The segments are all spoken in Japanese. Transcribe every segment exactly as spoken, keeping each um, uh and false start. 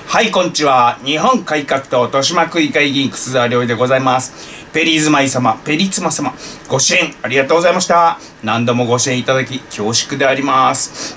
はい、こんにちは。日本改革党豊島区議会議員楠沢良でございます。ペリーズマイ様、ペリツマ様、ご支援ありがとうございました。何度もご支援いただき恐縮であります。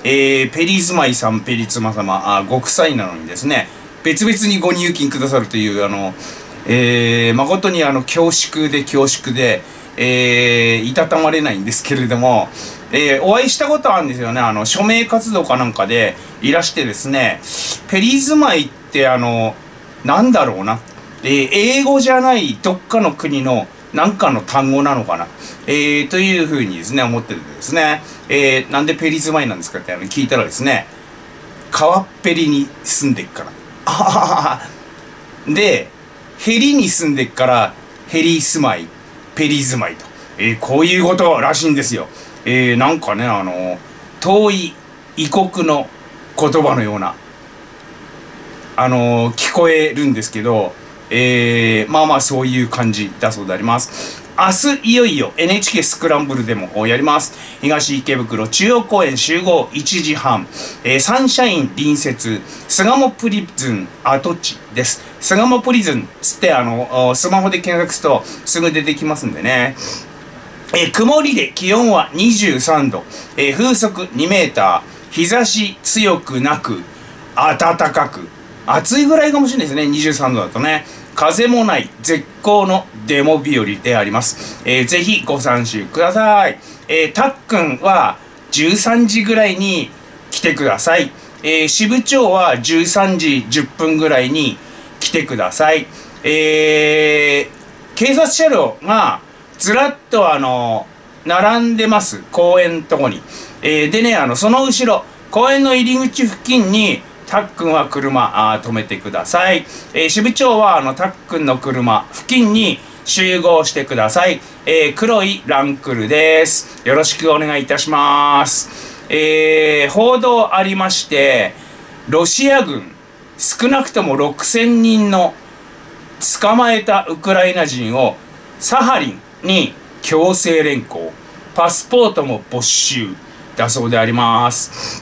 えー、ペリーズマイさん、ペリツマ様、あ、ご夫妻なのにですね、別々にご入金くださるという、あの、えー、誠にあの、恐縮で恐縮で、えー、いたたまれないんですけれども、えー、お会いしたことあるんですよね。あの、署名活動かなんかでいらしてですね、ペリーズマイってあの、なんだろうな。えー、英語じゃないどっかの国のなんかの単語なのかな。えー、というふうにですね、思っててですね、えー、なんでペリーズマイなんですかってあの聞いたらですね、川っぺりに住んでっから。あははは。で、ヘリに住んでっから、ヘリー住まい、ペリーズマイと。えー、こういうことらしいんですよ。えー、なんかね、あの、遠い異国の言葉のような、あのー、聞こえるんですけど、えー、まあまあそういう感じだそうであります。明日いよいよ エヌエイチケー スクランブルでもやります。東池袋中央公園集合いちじはん、えー、サンシャイン隣接巣鴨プリズン跡地です。巣鴨プリズンつってあのスマホで検索するとすぐ出てきますんでね。えー、曇りで気温はにじゅうさんど、えー、風速にメーター、日差し強くなく暖かく、暑いぐらいかもしれないですね。にじゅうさんどだとね。風もない絶好のデモ日和であります。えー、ぜひご参集ください。えー、たっくんはじゅうさんじぐらいに来てください。えー、支部長はじゅうさんじじゅっぷんぐらいに来てください。えー、警察車両がずらっとあの、並んでます。公園のとこに。えー、でね、あの、その後ろ、公園の入り口付近に、たっくんは車、あ止めてください。えー、支部長は、あの、たっくんの車付近に集合してください。えー、黒いランクルです。よろしくお願いいたします。えー、報道ありまして、ロシア軍、少なくともろくせんにんの捕まえたウクライナ人をサハリンに強制連行。パスポートも没収だそうであります。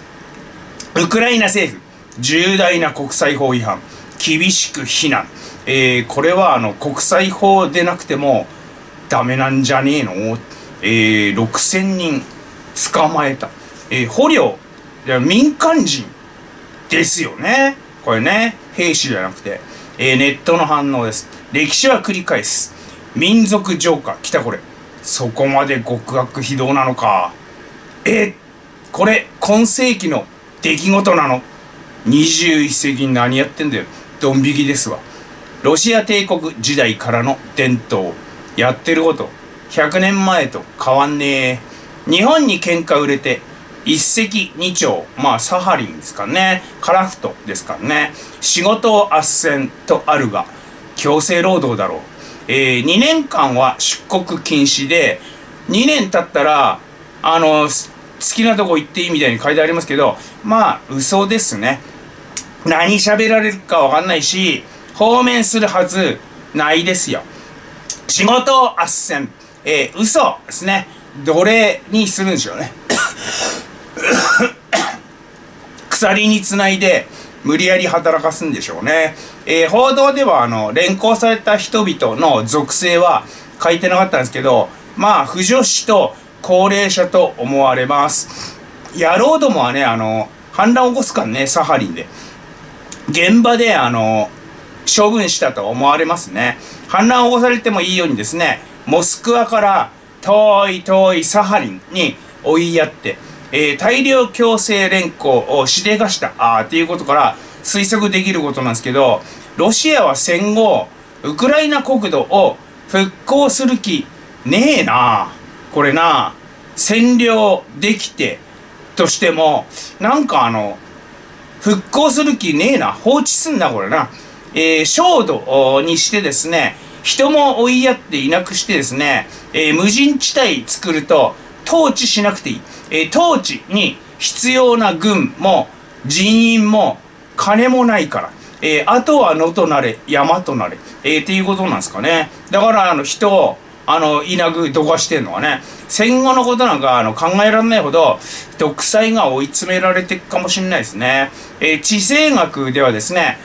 ウクライナ政府、重大な国際法違反、厳しく非難。えー、これはあの国際法でなくてもダメなんじゃねえの？えー、ろくせんにん捕まえた。えー、捕虜、いや民間人ですよね。これね、兵士じゃなくて。えー、ネットの反応です。歴史は繰り返す。民族浄化。来たこれ。そこまで極悪非道なのか。え、これ、今世紀の出来事なの？にじゅういっせい紀に何やってんだよ。ドン引きですわ。ロシア帝国時代からの伝統。やってること。ひゃくねんまえと変わんねえ。日本に喧嘩売れて、一石二鳥。まあ、サハリンですかね。カラフトですからね。仕事を斡旋とあるが、強制労働だろう。えー、にねんかんは出国禁止で、にねん経ったら、あの、好きなとこ行っていいみたいに書いてありますけど、まあ、嘘ですね。何喋られるかわかんないし、放免するはずないですよ。仕事を斡旋、えー、嘘ですね。奴隷にするんでしょうね。鎖につないで、無理やり働かすんでしょうね。えー、報道では、あの、連行された人々の属性は書いてなかったんですけど、まあ、不女子と高齢者と思われます。野郎どもはね、あの、反乱を起こすからね、サハリンで。現場で、あの、処分したと思われますね。反乱を起こされてもいいようにですね、モスクワから遠い遠いサハリンに追いやって、えー、大量強制連行をしでかしたあっていうことから推測できることなんですけど、ロシアは戦後ウクライナ国土を復興する気ねえな。これな、占領できてとしてもなんかあの復興する気ねえな。放置すんなこれな。えー、焦土にしてですね、人も追いやっていなくしてですね、えー、無人地帯作ると統治しなくていい。えー、統治に必要な軍も人員も金もないから。えー、あとは野となれ、山となれ。えー、っていうことなんですかね。だから、あの、人を、あの、いなくどかしてんのはね、戦後のことなんか、あの、考えられないほど、独裁が追い詰められていくかもしれないですね。えー、地政学ではですね、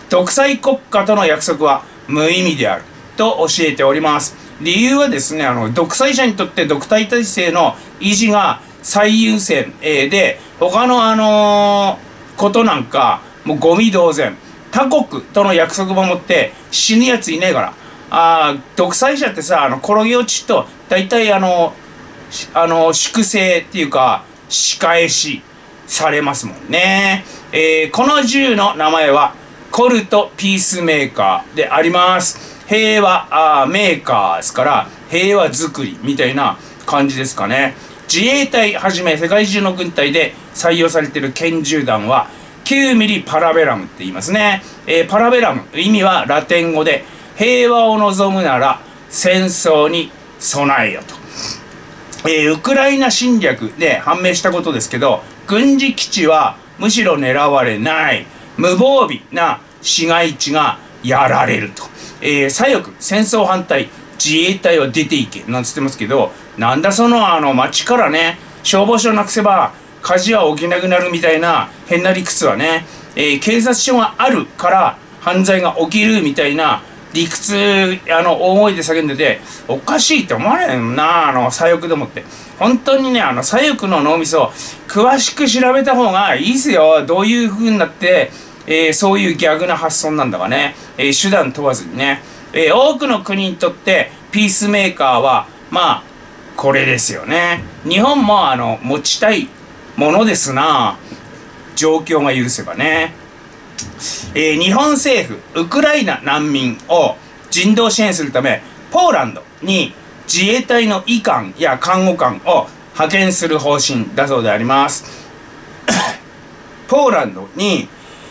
独裁国家との約束は無意味であると教えております。理由はですね、あの独裁者にとって独裁体制の維持が最優先、えー、で、他のあのー、ことなんかもうゴミ同然。他国との約束守って死ぬやついねえから。あ独裁者ってさ、あの転げ落ちと大体あのあの粛清っていうか仕返しされますもんね。えー、この銃の名前はコルトピースメーカーであります。平和あメーカーですから平和作りみたいな感じですかね。自衛隊はじめ世界中の軍隊で採用されている拳銃弾はきゅうミリパラベラムって言いますね。えー、パラベラム意味はラテン語で平和を望むなら戦争に備えよと。えー、ウクライナ侵略で判明したことですけど、軍事基地はむしろ狙われない。無防備な市街地がやられると。えー、左翼、戦争反対、自衛隊は出ていけ、なんつってますけど、なんだそのあの街からね、消防署なくせば火事は起きなくなるみたいな変な理屈はね、えー、警察署があるから犯罪が起きるみたいな理屈、あの、大声で叫んでて、おかしいって思われんな、あの、左翼でもって。本当にね、あの、左翼の脳みそ、詳しく調べた方がいいっすよ。どういう風になって、えー、そういう逆な発想なんだかね。えー、手段問わずにね。えー、多くの国にとって、ピースメーカーは、まあ、これですよね。日本も、あの、持ちたいものですな。状況が許せばね。えー、日本政府、ウクライナ難民を人道支援するため、ポーランドに自衛隊の医官や看護官を派遣する方針だそうであります。ポーランドに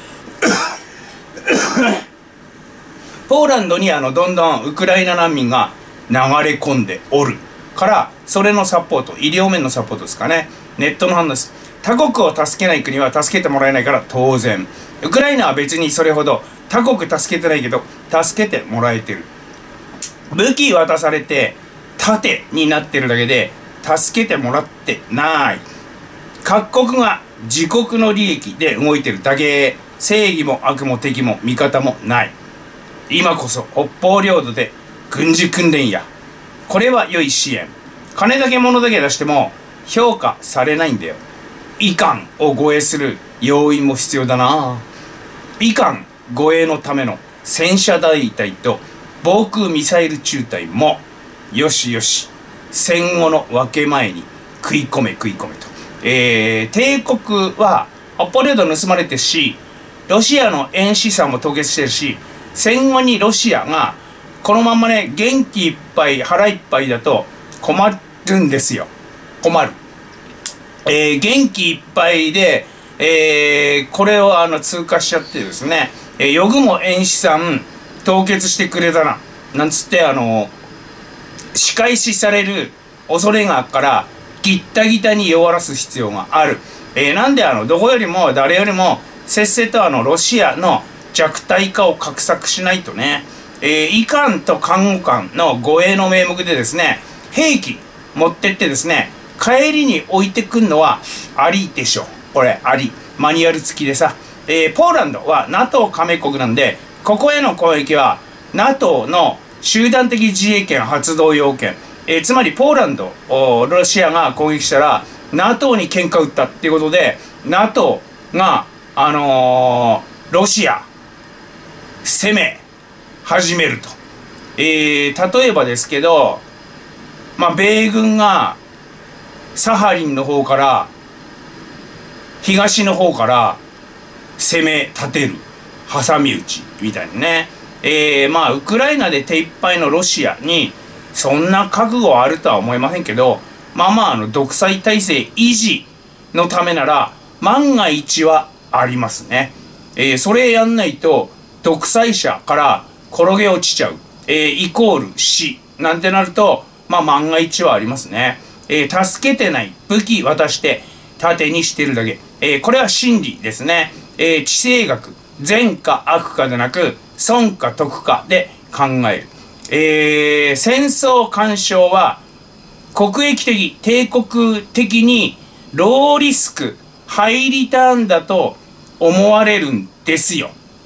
ポーランドにあのどんどんウクライナ難民が流れ込んでおるから、それのサポート、医療面のサポートですかね。ネットの反応です。他国を助けない国は助けてもらえないから当然。ウクライナは別にそれほど他国助けてないけど助けてもらえてる。武器渡されて盾になってるだけで助けてもらってない。各国が自国の利益で動いてるだけ。正義も悪も敵も味方もない。今こそ北方領土で軍事訓練や。これは良い支援。金だけ物だけ出しても評価されないんだよ。医官を護衛する要員も必要だな。医官護衛のための戦車大隊と防空ミサイル中隊もよしよし、戦後の分け前に食い込め食い込めと。えー、帝国は北方領土盗まれてるし、ロシアの円資産も凍結してるし、戦後にロシアがこのまんまね、元気いっぱい腹いっぱいだと困るんですよ。困る。えー、元気いっぱいで、えー、これをあの通過しちゃってですね、えー、よぐも円資産凍結してくれたななんつってあの仕返しされる恐れがあるからギッタギタに弱らす必要がある。えー、なんであのどこよりも誰よりもせっせとあのロシアの弱体化を画策しないとね。えー、医官と看護官の護衛の名目でですね、兵器持ってってですね、帰りに置いてくんのはありでしょ。これあり。マニュアル付きでさ。えー、ポーランドは ナトー 加盟国なんで、ここへの攻撃は ナトー の集団的自衛権発動要件。えー、つまりポーランド、ロシアが攻撃したら ナトー に喧嘩売ったっていうことで、ナトー が、あのー、ロシア、攻め始めると。えー、例えばですけど、まあ、米軍がサハリンの方から東の方から攻め立てる挟み撃ちみたいなね。えー、まあウクライナで手一杯のロシアにそんな覚悟あるとは思いませんけど、まあまああの独裁体制維持のためなら万が一はありますね。えー、それやんないと独裁者から転げ落ちちゃう、えー、イコール死なんてなると、まあ万が一はありますね。えー、助けてない、武器渡して盾にしてるだけ。えー、これは真理ですね。えー、地政学、善か悪かでなく、損か得かで考える。えー、戦争干渉は国益的、帝国的にローリスク、ハイリターンだと思われるんですよ。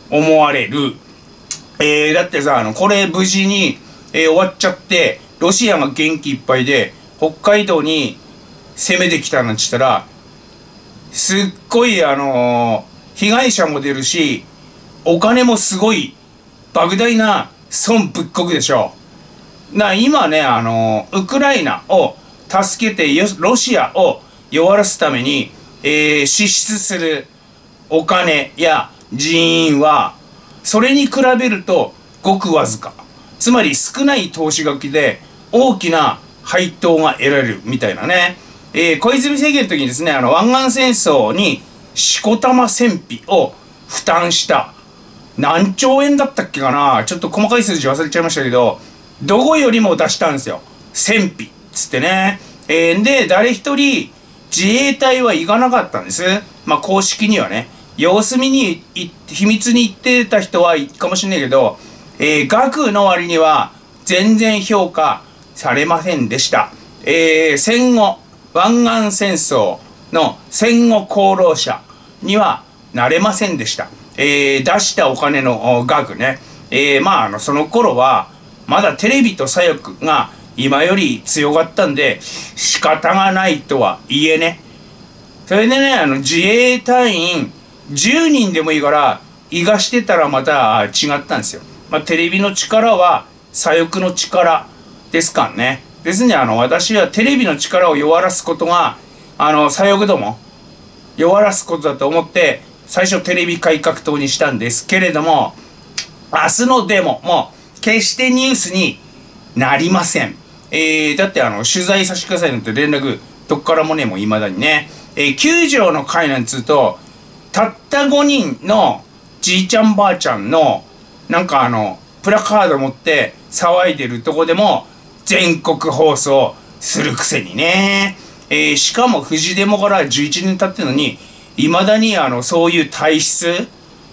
思われる。えー、だってさ、あの、これ無事に、えー、終わっちゃって、ロシアが元気いっぱいで、北海道に攻めてきたなんて言ったら、すっごい、あのー、被害者も出るし、お金もすごい、莫大な損ぶっこくでしょ。な、今ね、あのー、ウクライナを助けて、ロシアを弱らすために、えー、支出するお金や人員は、それに比べるとごくわずか。つまり少ない投資額で大きな配当が得られるみたいなね。えー、小泉政権の時にですね、あの、湾岸戦争にしこたま戦費を負担した。何兆円だったっけかな、ちょっと細かい数字忘れちゃいましたけど、どこよりも出したんですよ。戦費。つってね。えー、で、誰一人自衛隊は行かなかったんです。まあ、公式にはね。様子見に、秘密に言ってた人はいいかもしれないけど、えー、額の割には全然評価されませんでした。えー、戦後、湾岸戦争の戦後功労者にはなれませんでした。えー、出したお金の額ね。えー、まあ、あの、その頃は、まだテレビと左翼が今より強かったんで、仕方がないとは言えね。それでね、あの、自衛隊員じゅうにんでもいいから、胃がしてたらまた違ったんですよ。まあ、テレビの力は左翼の力ですからね。ですね、あの、私はテレビの力を弱らすことが、あの、左翼ども、弱らすことだと思って、最初テレビ改革党にしたんですけれども、明日のデモも、決してニュースになりません。えー、だってあの、取材させてくださいなんて連絡、どっからもね、もう未だにね。えー、きゅう条の会なんつうと、たったごにんのじいちゃんばあちゃんの、なんかあの、プラカード持って騒いでるとこでも、全国放送するくせにね。えー、しかも、フジデモからじゅういちねん経ってるのに、未だにあの、そういう体質、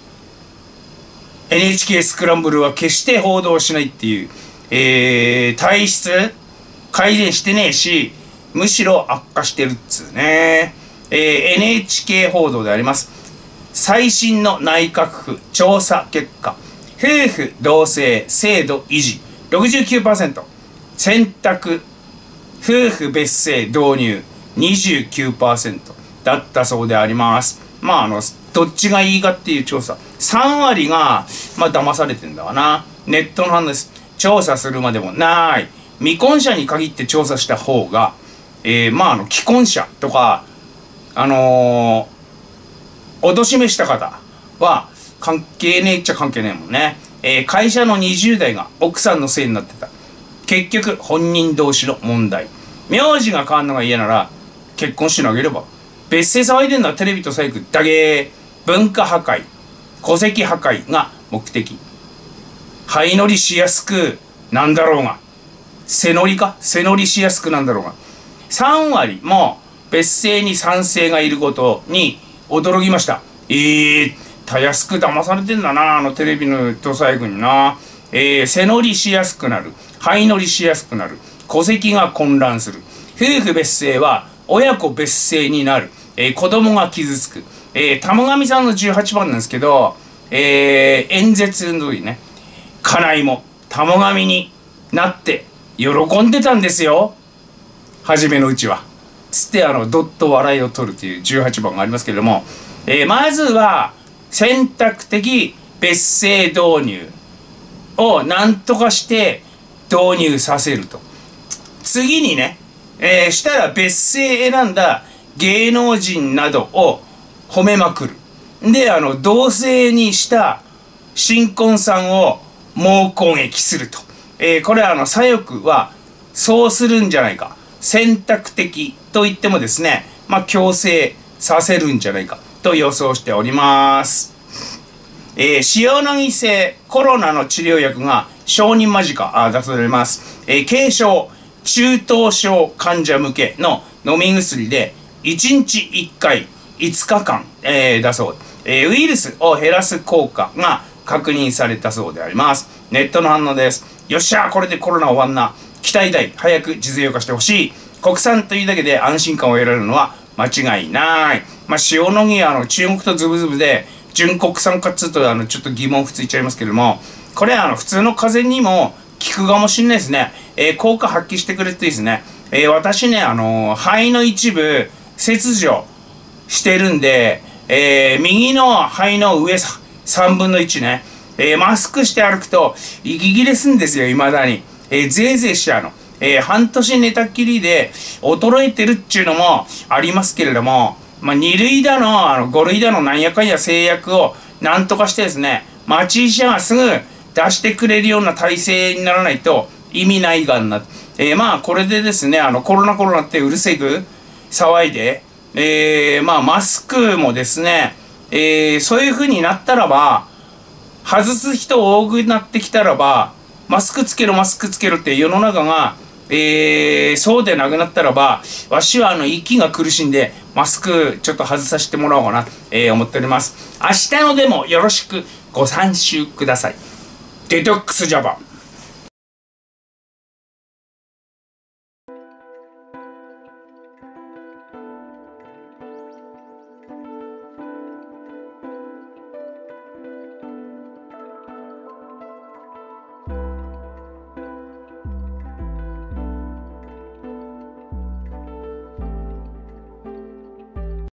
エヌエイチケー スクランブルは決して報道しないっていう、えー、体質改善してねえし、むしろ悪化してるっつうね。えー、エヌエイチケー 報道であります。最新の内閣府調査結果、夫婦同姓制度維持 ろくじゅうきゅうパーセント、選択夫婦別姓導入 にじゅうきゅうパーセント だったそうであります。まあ、あの、どっちがいいかっていう調査。さん割が、まあ、騙されてんだわな。ネットの話です。調査するまでもない。未婚者に限って調査した方が、えー、まあ、あの、既婚者とか、あのー、お年めした方は、関係ねえっちゃ関係ねえもんね。えー、会社のにじゅう代が奥さんのせいになってた。結局、本人同士の問題。名字が変わんのが嫌なら、結婚しなければ。別姓騒いでんのはテレビと左翼だけ。文化破壊、戸籍破壊が目的。灰乗りしやすくなんだろうが。背乗りか背乗りしやすくなんだろうが。さん割も別姓に賛成がいることに驚きました。えー、たやすく騙されてんだな、あのテレビのと左翼にな。えー、背乗りしやすくなる。灰乗りしやすくなる。戸籍が混乱する。夫婦別姓は親子別姓になる。えー、子供が傷つく。えー、玉神さんのじゅうはちばんなんですけど、えー、演説の時にね、家内も玉神になって喜んでたんですよ。初めのうちは。つってあの、どっと笑いを取るというじゅうはちばんがありますけれども、えー、まずは選択的別姓導入を何とかして導入させると。次にね、えー、したら別姓選んだ芸能人などを褒めまくる。で、あの、同性にした新婚さんを猛攻撃すると。えー、これはあの、左翼はそうするんじゃないか。選択的と言ってもですね、まあ、強制させるんじゃないかと予想しております。えー、塩野義製コロナの治療薬が承認間近出されます。えー、軽症、中等症患者向けの飲み薬でいちにちいっかいいつかかん、えー、だそう、えー。ウイルスを減らす効果が確認されたそうであります。ネットの反応です。よっしゃー、これでコロナ終わんな。期待大、早く実用化してほしい。国産というだけで安心感を得られるのは間違いない。まあ、塩野義はあの中国とズブズブで純国産かっつうと、あの、ちょっと疑問符ついちゃいますけども、これ、あの、普通の風邪にも効くかもしれないですね。えー、効果発揮してくれてですね、えー、私ね、あのー、肺の一部、切除してるんで、えー、右の肺の上さんぶんのいちね、えー、マスクして歩くと、息切れすんですよ、未だに。えー、ぜいぜいしちゃうの。えー、半年寝たっきりで、衰えてるっちゅうのもありますけれども、まあ、に類だの、あの、ご類だの、なんやかんや製薬をなんとかしてですね、町医者がすぐ出してくれるような体制にならないと意味ないがんな。えー、まあ、これでですね、あの、コロナコロナってうるせぐ騒いで、えー、まあ、マスクもですね、えー、そういう風になったらば、外す人多くなってきたらば、マスクつけろ、マスクつけろって世の中が、えー、そうでなくなったらば、わしはあの、息が苦しんで、マスクちょっと外させてもらおうかな、えー、思っております。明日のでもよろしくご参集ください。デトックスジャパン。